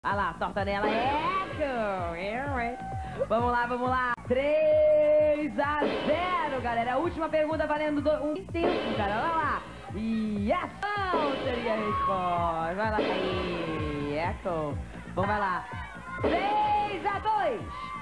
Vai lá, torta nela. Vamos lá, vamos lá. 3-0, galera. A última pergunta valendo um tempo, cara. Vai lá. Yes! Não seria a resposta. Vai lá, aí. Echo. Vamos, vai lá. 3-2.